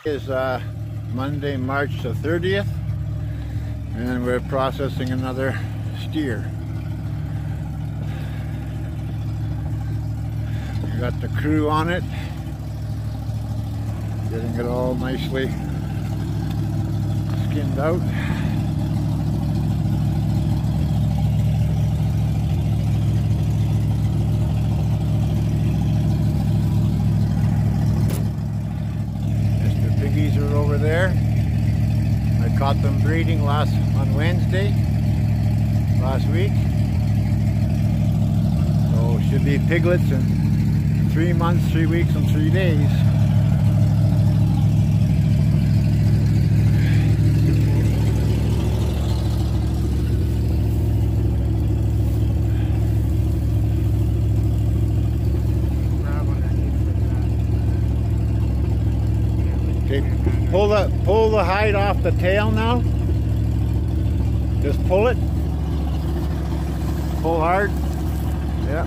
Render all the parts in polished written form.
Is Monday, March the 30th, and we're processing another steer. We got the crew on it, getting it all nicely skinned out. Piggies are over there. I caught them breeding on Wednesday last week. So should be piglets in 3 months, 3 weeks, and 3 days. Okay, pull the hide off the tail now. Just pull it. Pull hard. Yeah.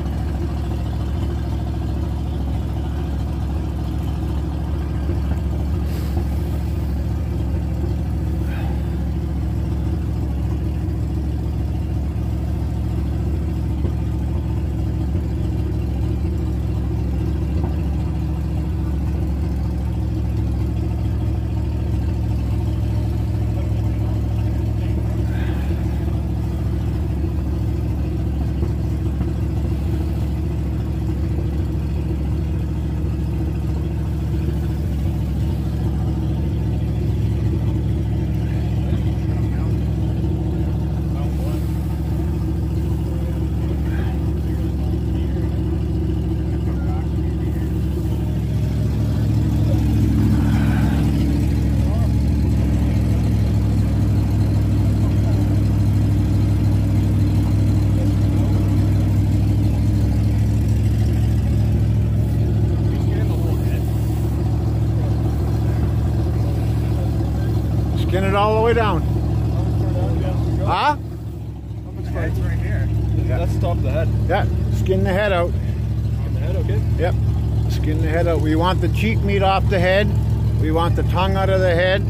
Skin it all the way down. Huh? How much farther? It's right here. Yeah. That's the top of the head. Yeah, skin the head out. On the head, okay? Yep, skin the head out. We want the cheek meat off the head. We want the tongue out of the head.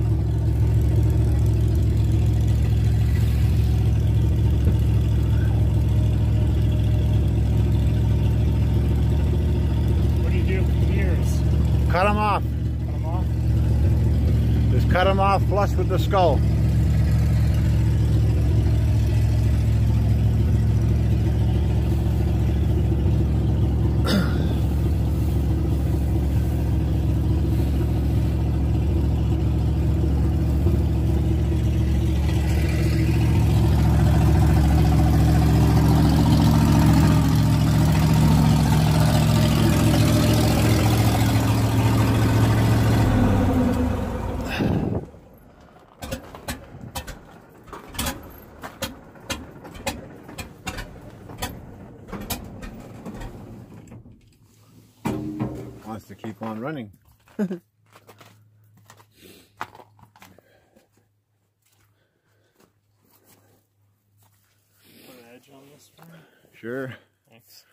What do you do with the ears? Cut them off. Cut them off? Just cut them off flush with the skull. Wants to keep on running. Put an edge on this one. Sure. Thanks.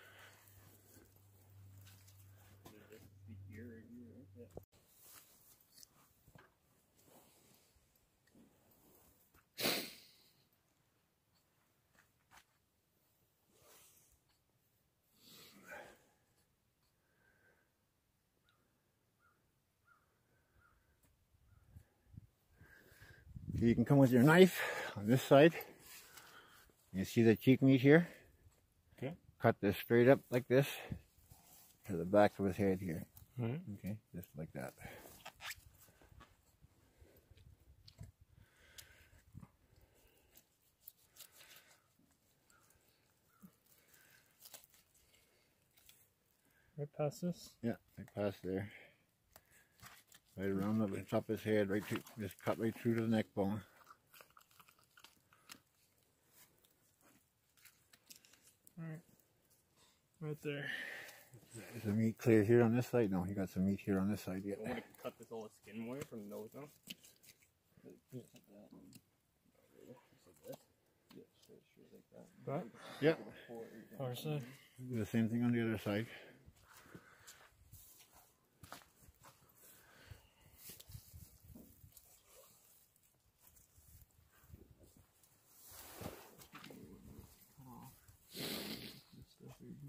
You can come with your knife on this side. You see the cheek meat here? Okay. Cut this straight up like this to the back of his head here. Alright. Okay, just like that. Right past this? Yeah, right past there. Right around the top of his head, right to, just cut right through to the neck bone. Alright. Right there. Is the meat clear here on this side? No, he got some meat here on this side yet. I want to cut this all the skin away from the nose now. That? Yep. Far side. Do the same thing on the other side.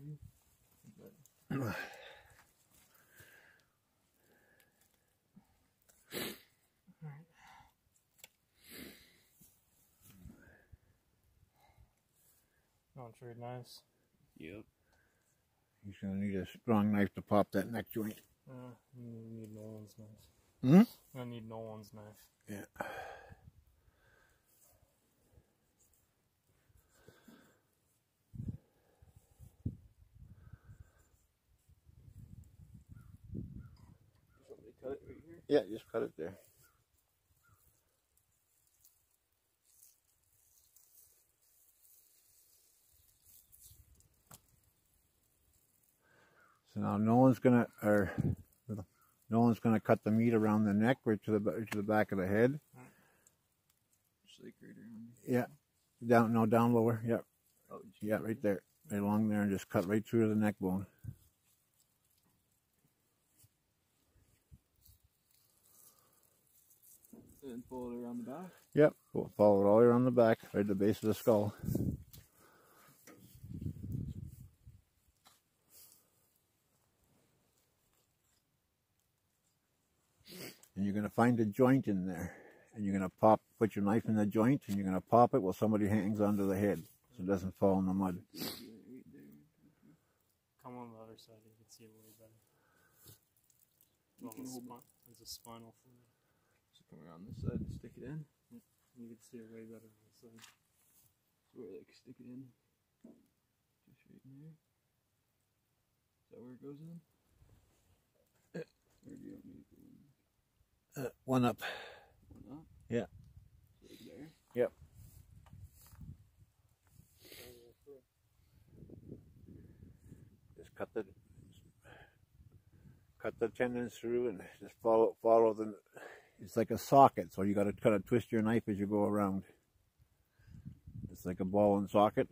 Don't trade knives. Yep. He's gonna need a strong knife to pop that neck joint. You need Nolan's knife. Hmm? I need Nolan's knife. Yeah. Somebody cut it right here. Yeah, just cut it there. So now Nolan's gonna cut the meat around the neck right to the back of the head. Just like right around. Yeah. Down lower. Yep. Oh, yeah, right there. Right along there, and just cut right through the neck bone. And pull it around the back? Yep. Follow it all the way around the back, right at the base of the skull. And you're going to find a joint in there. And you're going to put your knife in the joint, and you're going to pop it while somebody hangs onto the head so it doesn't fall in the mud. Come on the other side, you can see it way better. There's a spinal fluid. So come around this side and stick it in. You can see it way better on this side. So we're like stick it in. Just right in there. Is that where it goes in? Or do you want me to go in? One up. One up? Yeah. So like there? Yep. Just cut the tendons through and just follow the. It's like a socket, so you got to kind of twist your knife as you go around. It's like a ball and socket.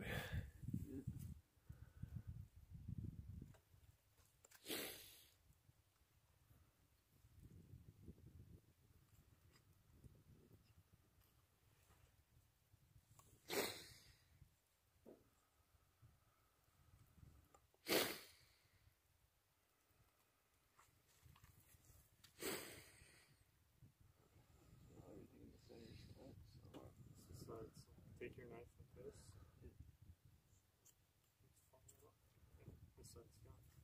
Take your knife like this. This side's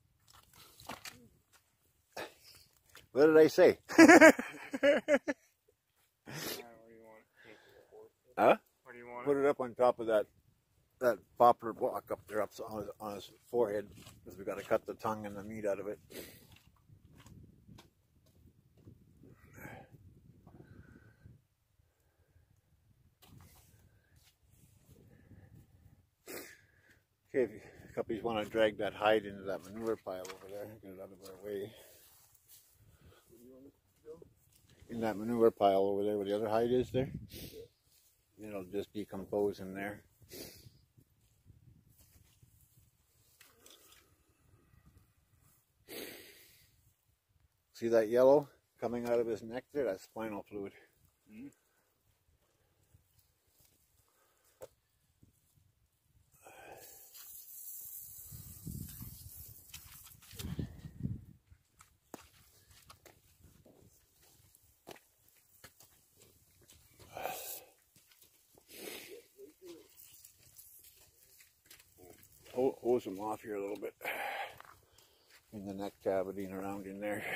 gone. What did I say? Where do you want it? Huh? Where do you want Put it up on top of that poplar block up there, on his forehead, because we got to cut the tongue and the meat out of it. Okay, if you want to drag that hide into that manure pile over there, get it out of our way. Where do you want it to go? In that manure pile over there where the other hide is there. It'll just decompose in there. See that yellow coming out of his neck there? That's spinal fluid. Mm-hmm. Hose them off here a little bit in the neck cavity and around in there.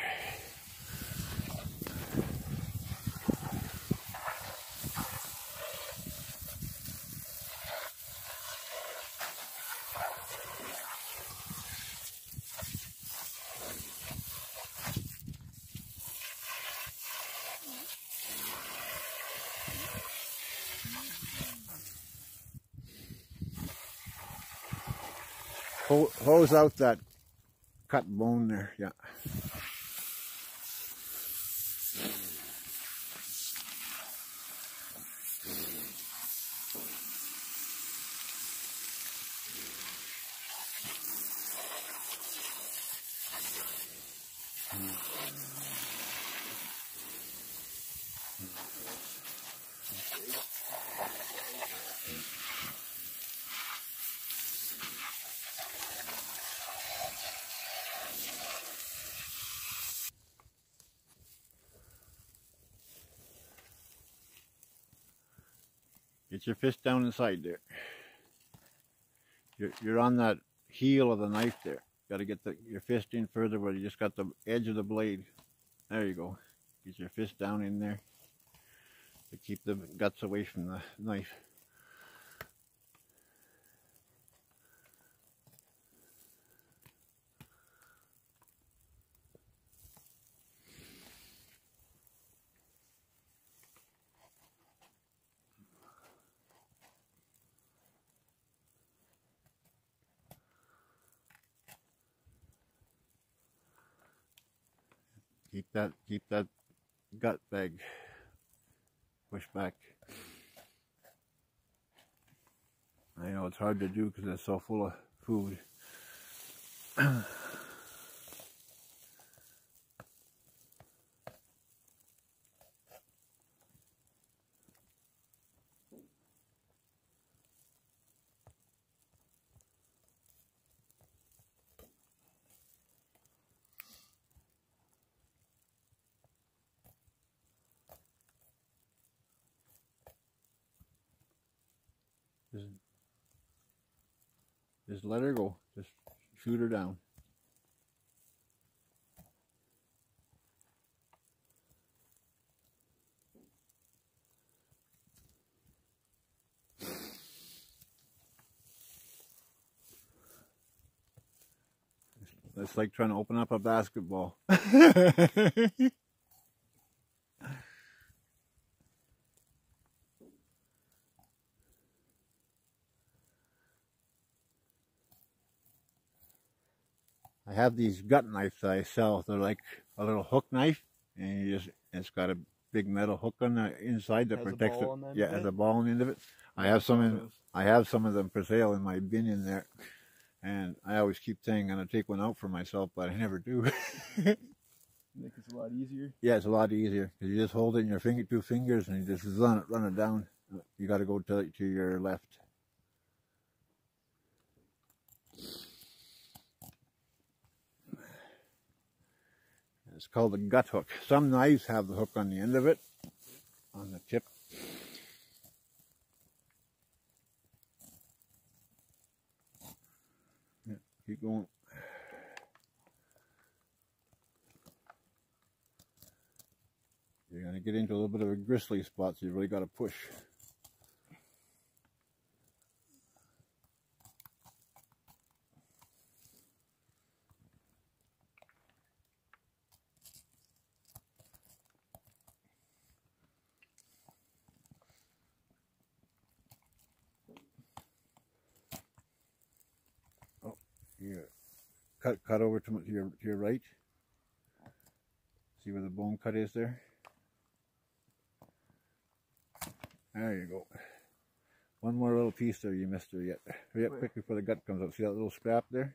Hose out that cut bone there, yeah. Get your fist down inside there. You're on that heel of the knife there. Got to get your fist in further where you just got the edge of the blade. There you go. Get your fist down in there to keep the guts away from the knife. Keep that gut bag pushed back. I know it's hard to do because it's so full of food. Just let her go. Just shoot her down. It's like trying to open up a basketball. I have these gut knives that I sell. They're like a little hook knife, and it's got a big metal hook on the inside that protects it. Yeah, it has a ball on the end of it. I have some of them for sale in my bin in there, and I always keep saying I'm gonna take one out for myself, but I never do. Make it a lot easier. Yeah, it's a lot easier because you just hold it in your two fingers, and you just run it down. You got to go to your left. It's called the gut hook. Some knives have the hook on the end of it, on the tip. Yeah, keep going. You're going to get into a little bit of a gristly spot, so you really got to push. Here, cut over to your right. See where the bone cut is there? There you go. One more little piece there you missed there yet. Hurry up quick before the gut comes up. See that little scrap there?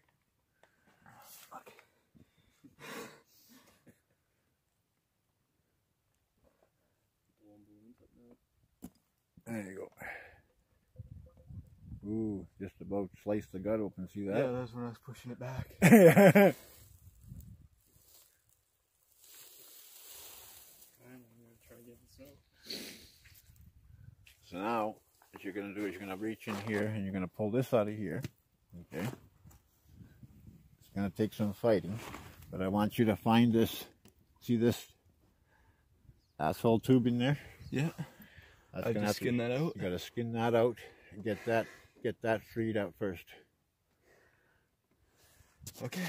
There you go. Ooh, just about sliced the gut open. See that? Yeah, that's when I was pushing it back. I'm gonna try to get this out. So now, what you're going to do is you're going to reach in here and you're going to pull this out of here. Okay? It's going to take some fighting, but I want you to find this. See this asshole tube in there? Yeah. That's I just skin that out. You got to skin that out and get that freed out first. Okay.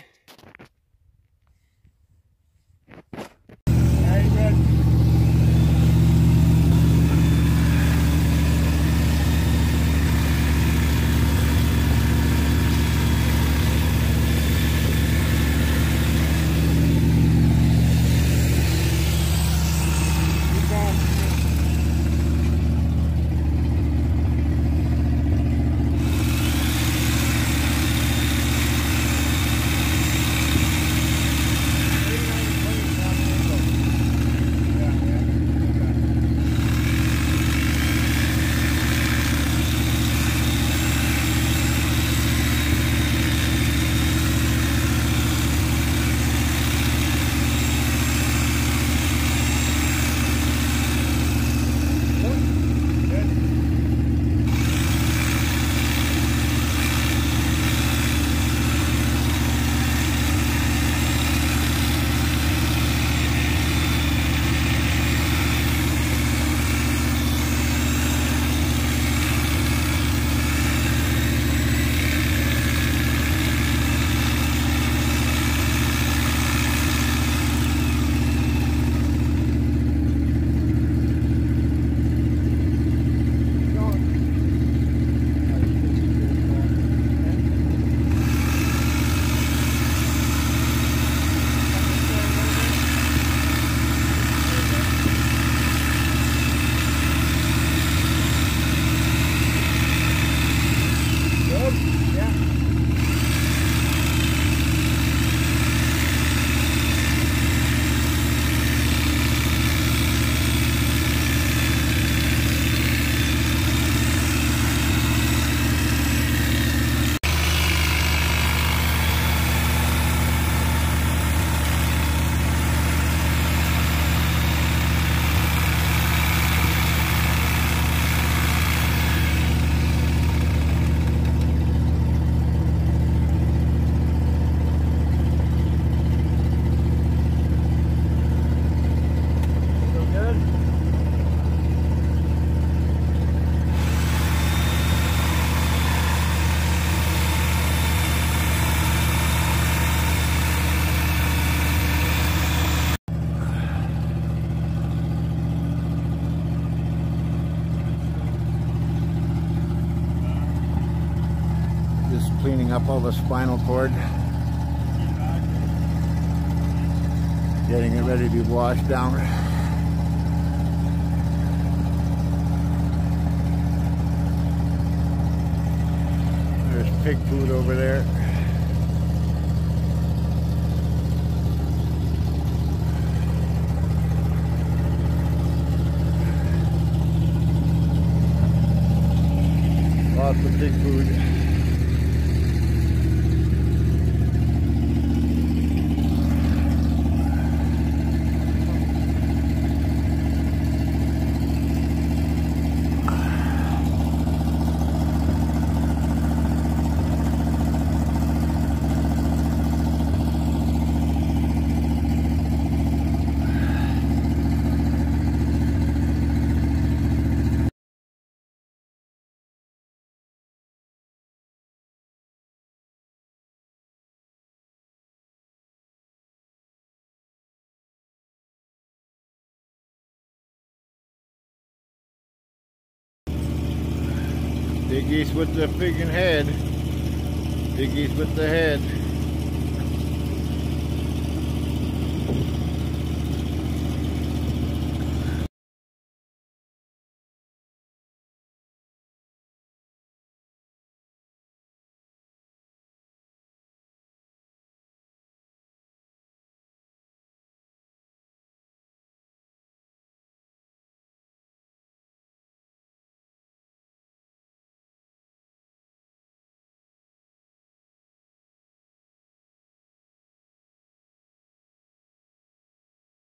up all the spinal cord, getting it ready to be washed down. There's pig food over there. Lots of pig food. Big geese with the friggin' head. Big geese with the head.